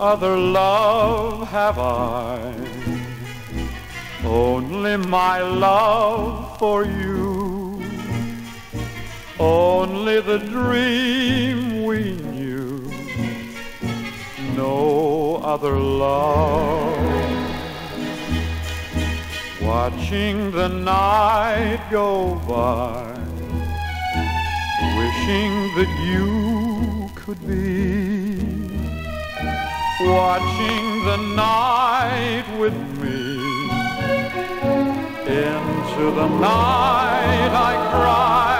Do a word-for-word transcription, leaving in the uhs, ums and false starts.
other love have I, only my love for you, only the dream we knew, no other love. Watching the night go by, wishing that you could be, watching the night with me. Into the night I cry,